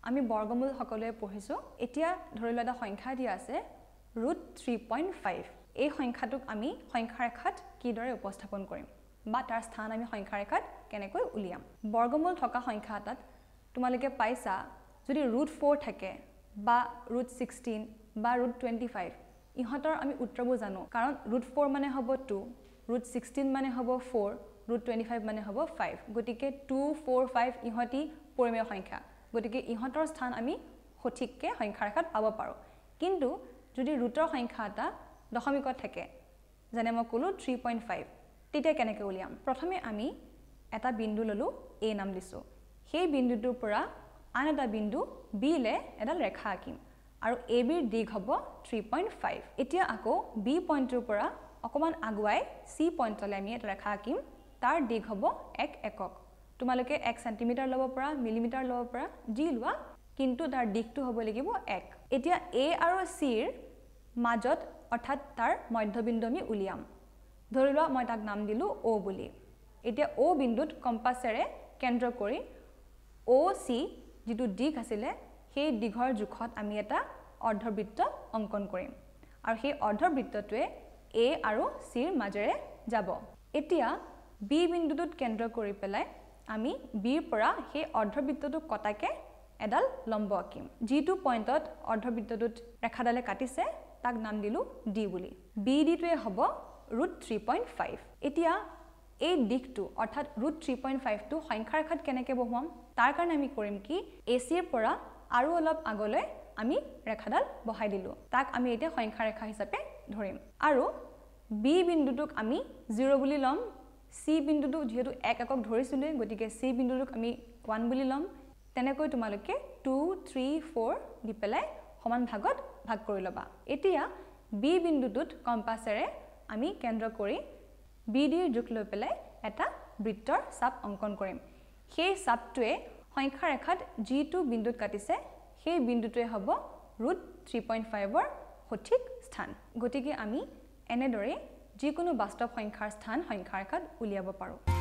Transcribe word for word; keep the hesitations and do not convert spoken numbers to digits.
আমি বৰ্গমূল সকলোৱে পঢ়িছো এতিয়া ধৰিলো এটা সংখ্যা দিয়া আছে root three point five এই সংখ্যাটোক আমি সংখ্যা ৰেখাত কিদৰে উপস্থাপন কৰিম বা তাৰ স্থান আমি সংখ্যা ৰেখাত কেনেকৈ উলিয়াম বৰ্গমূল থকা সংখ্যা এটাত তোমালোকে পাইছা যদি root four থাকে বা root sixteen বা root twenty-five ইহতৰ আমি উত্তৰবোৰ জানো কাৰণ root four মানে হ'ব two root sixteen মানে হ'ব four root twenty-five মানে হ'ব five গতিকে two four five ইহতি পৰিমেয় সংখ্যা গতিকে ইহতৰ স্থান আমি সঠিককে সংখ্যা ৰেখাত পাব পাৰো কিন্তু যদি ৰুটৰ সংখ্যা এটা দশমিকত থাকে যেনে মই কলো three point five তেতিয়া কেনেকৈ উলিয়াম প্ৰথমে আমি এটা বিন্দু ললো a নাম দিছো সেই বিন্দুটোৰ পৰা আন এটা বিন্দু b লে এডাল ৰেখা আঁকিম আৰু a b ৰ দিগ হ'ব three point five এতিয়া আকৌ b পইণ্টৰ পৰা অকমান আগুৱাই c পইণ্টলৈ আমি এটা ৰেখা আঁকিম তাৰ দিগ হ'ব এক একক তোমালোকে এক সেন্টিমিটাৰ লব পৰা মিলিমিটাৰ লব পৰা জি লোৱা কিন্তু তাৰ দিগটো হ'ব লাগিব এক এতিয়া a আৰু c ৰ মাজত অৰ্থাৎ তাৰ মধ্যবিন্দু আমি উলিয়াম ধৰিলোৱা মই তাক নাম দিলো o বুলি এতিয়া o বিন্দুত কম্পাসেৰে কেন্দ্ৰ কৰি o c যেটো দিগ আছিল সেই দিঘৰ জুখত আমি এটা অৰ্ধবৃত্ত অঙ্কন কৰিম আৰু সেই অৰ্ধবৃত্তটোৱে a আৰু c ৰ মাজেৰে যাব এতিয়া b বিন্দুটোত কেন্দ্ৰ কৰি পেলাই আমি b ৰ পৰা সেই অৰ্ধবৃত্তটো কটাকে এডাল লম্ব আঁকিম যেটো পইণ্টত অৰ্ধবৃত্তটোত ৰেখাডালে কাটিছে তাক নাম দিলো d বুলি b d টোৱে হ'ব root three point five এতিয়া এই দিগটো অৰ্থাৎ root three point five টো সংখ্যা ৰেখাত কেনেকৈ বহুৱাম তাৰ কাৰণে আমি কৰিম কি ac ৰ পৰা আৰু অলপ আগলৈ আমি ৰেখাডাল বহাই দিলো তাক আমি এতিয়া সংখ্যা ৰেখা হিচাপে ধৰিম আৰু b বিন্দুটোক আমি zero বুলি লম c বিন্দুটো যেহেতু এক একক ধৰিছিলে গতিকে c বিন্দুটোক আমি one বুলি লম তেনেকৈ তোমালোকে two three four দি পেলাই সমান ভাগত ভাগ কৰি লবা এতিয়া b বিন্দুটোত কম্পাসেৰে আমি কেন্দ্ৰ কৰি b d ৰ জোখ লৈ পেলাই এটা বৃত্তৰ চাপ অঙ্কন কৰিম সেই চাপটোৱে সংখ্যা ৰেখাত যেটো বিন্দুত কাটিছে সেই বিন্দুটোৱে হ'ব root three point five ৰ সঠিক স্থান গতিকে আমি এনেদৰে যিকোনো বাস্তৱ সংখ্যাৰ স্থান সংখ্যা ৰেখাত উলিয়াব পাৰো